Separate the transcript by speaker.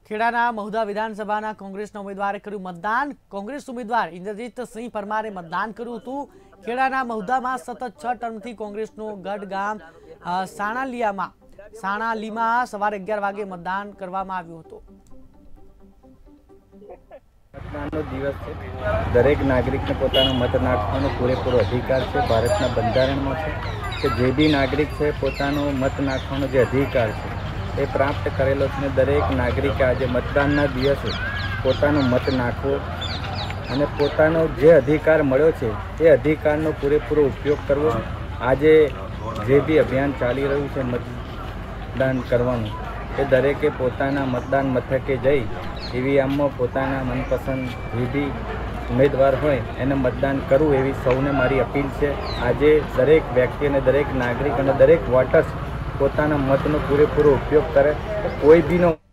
Speaker 1: ખેડાના મહુધા વિધાનસભાના કોંગ્રેસના ઉમેદવારે કર્યું મતદાન। કોંગ્રેસ ઉમેદવાર ઇન્દ્રજીતસિંહ પરમારે મતદાન કર્યું હતું। ખેડાના મહુધામાં સતત 6 ટર્મથી કોંગ્રેસનો ગઢ ગામ સાણાલીમાં સવારે 11 વાગે મતદાન કરવામાં આવ્યું હતું।
Speaker 2: मतदान दिवस है। दरेक नागरिक ने पोतानो मत नाखवानो पूरेपूरो अधिकार है। भारतना बंधारणमां छे के जे बी नागरिक है पोतानो मत नाखवानो जे अधिकार है ए प्राप्त करेलो छे। दरेक नागरिके आज मतदानना दिवसे पोतानो मत नाखवो अने पोतानो जे अधिकार मळ्यो छे ए अधिकारनो पूरेपूरो उपयोग करवो। आजे जे बी अभियान चाली रह्युं छे मतदान करवानुं ए दरेके पोताना मतदान मथके जई ईवीएममां पोताना मनपसंद जे बी उम्मीदवार होय एने मतदान करवुं एवी सौने मारी अपील छे। आजे दरेक व्यक्ति अने दरेक नागरिक अने दरेक वोटर्स पोताना मतनो पूरेपूरो उपयोग करे। कोई बीनो